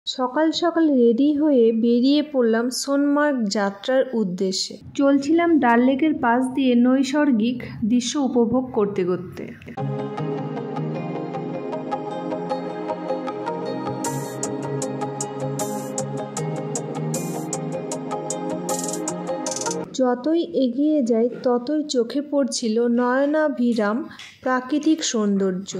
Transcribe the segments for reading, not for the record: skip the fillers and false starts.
সকাল সকাল রেডি হয়ে বেরিয়ে পড়লাম সোনমার্গ যাত্রার উদ্দেশ্যে। চলছিলাম ডাল লেকের পাশ দিয়ে নৈসর্গিক দৃশ্য উপভোগ করতে করতে। যতই এগিয়ে যাই ততই চোখে পড়ছিল নয়নাভিরাম প্রাকৃতিক সৌন্দর্য।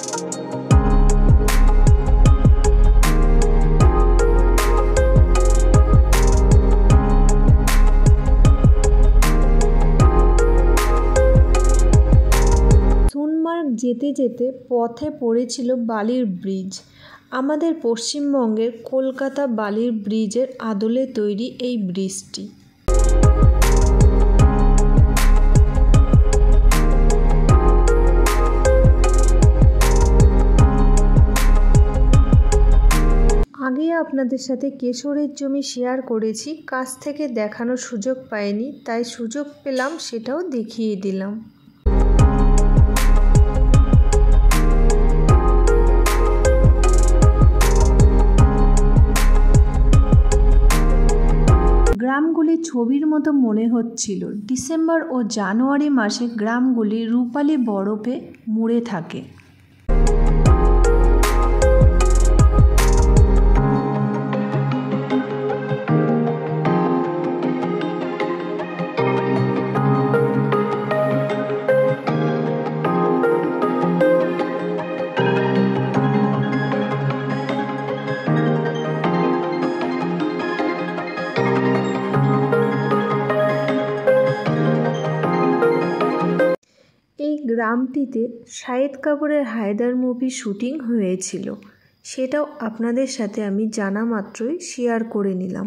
সোনমার্গ যেতে যেতে পথে পড়েছিল বালির ব্রিজ। আমাদের পশ্চিমবঙ্গের কলকাতা বালির ব্রিজের আদলে তৈরি এই ব্রিজটি। আগে আপনাদের সাথে কেশরের জমি শেয়ার করেছি, কাছ থেকে দেখানোর সুযোগ পাইনি, তাই সুযোগ পেলাম সেটাও দেখিয়ে দিলাম। গ্রামগুলি ছবির মতো মনে হচ্ছিল। ডিসেম্বর ও জানুয়ারি মাসে গ্রামগুলি রূপালি বরফে মুড়ে থাকে। এই গ্রামটিতে শাহিদ কাপুরের হায়দার মুভি শুটিং হয়েছিল, সেটাও আপনাদের সাথে আমি জানা মাত্রই শেয়ার করে নিলাম।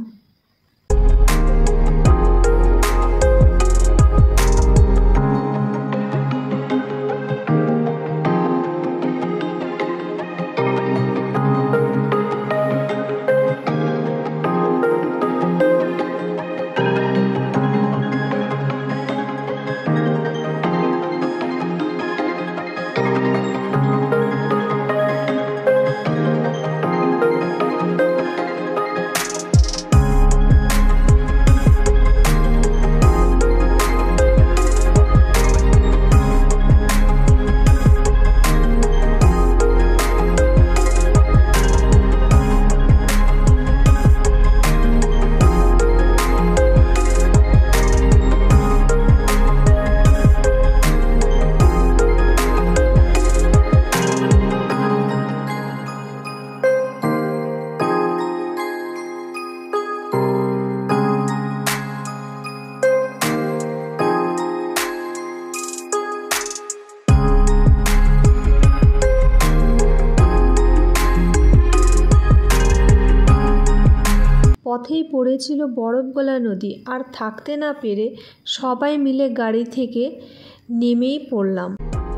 পথেই পড়েছিল বরফগলা নদী, আর থাকতে না পেরে সবাই মিলে গাড়ি থেকে নেমেই পড়লাম।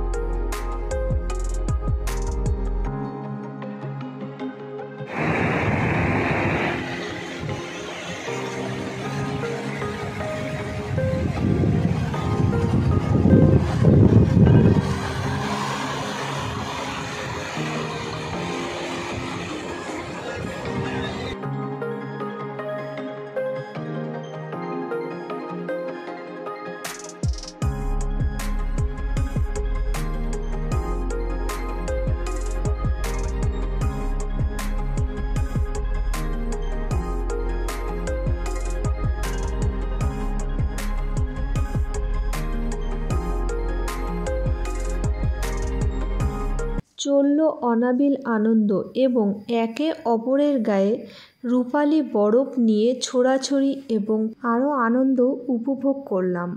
চলল অনাবিল আনন্দ এবং একে অপরের গায়ে রূপালি বরফ নিয়ে ছোড়াছড়ি এবং আরও আনন্দ উপভোগ করলাম।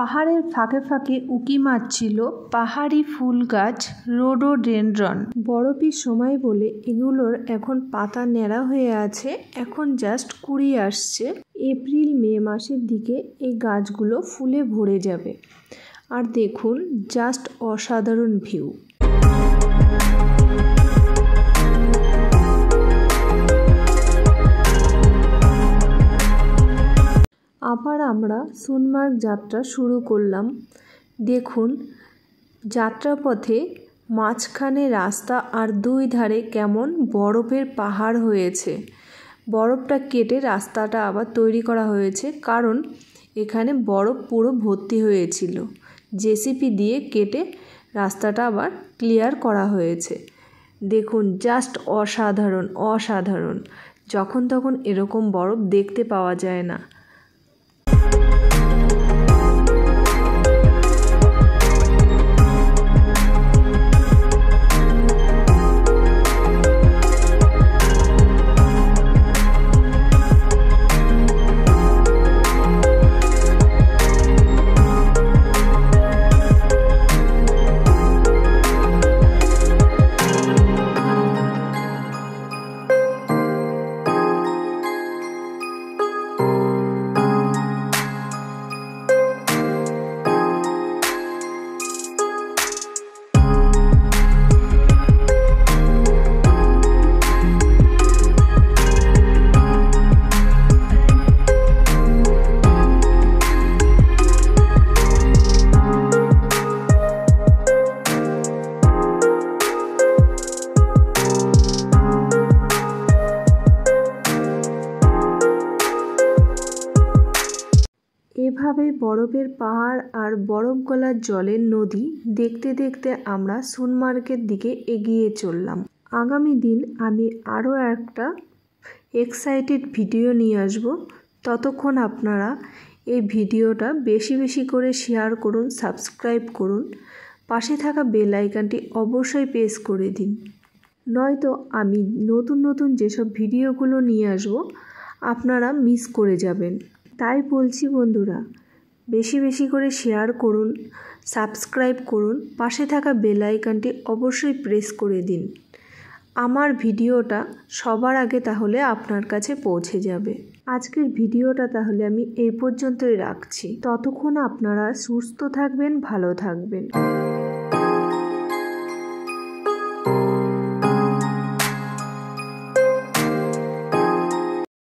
পাহাড়ের ফাঁকে ফাঁকে উঁকি মারছিল পাহাড়ি ফুল গাছ রোডোডেনড্রন। বরফের সময় বলে এগুলোর এখন পাতা ন্যাড়া হয়ে আছে, এখন জাস্ট কুড়ি আসছে। এপ্রিল মে মাসের দিকে এই গাছগুলো ফুলে ভরে যাবে। আর দেখুন জাস্ট অসাধারণ ভিউ। আবার আমরা সোনমার্গ যাত্রা শুরু করলাম। দেখুন যাত্রাপথে মাঝখানে রাস্তা আর দুই ধারে কেমন বরফের পাহাড় হয়েছে। বরফটা কেটে রাস্তাটা আবার তৈরি করা হয়েছে, কারণ এখানে বরফ পুরো ভর্তি হয়েছিল। জেসিপি দিয়ে কেটে রাস্তাটা আবার ক্লিয়ার করা হয়েছে। দেখুন জাস্ট অসাধারণ অসাধারণ। যখন তখন এরকম বরফ দেখতে পাওয়া যায় না। এভাবে বরফের পাহাড় আর বরফ গলার জলের নদী দেখতে দেখতে আমরা সোনমার্গের দিকে এগিয়ে চললাম। আগামী দিন আমি আরও একটা এক্সাইটেড ভিডিও নিয়ে আসব। ততক্ষণ আপনারা এই ভিডিওটা বেশি বেশি করে শেয়ার করুন, সাবস্ক্রাইব করুন, পাশে থাকা বেল আইকনটি অবশ্যই প্রেস করে দিন, নয়তো আমি নতুন নতুন যেসব ভিডিওগুলো নিয়ে আসব আপনারা মিস করে যাবেন। তাই বলছি বন্ধুরা, বেশি বেশি করে শেয়ার করুন, সাবস্ক্রাইব করুন, পাশে থাকা বেল আইকনটি অবশ্যই প্রেস করে দিন। আমার ভিডিওটা সবার আগে তাহলে আপনার কাছে পৌঁছে যাবে। আজকের ভিডিওটা তাহলে আমি এই পর্যন্তই রাখছি। ততক্ষণ আপনারা সুস্থ থাকবেন, ভালো থাকবেন।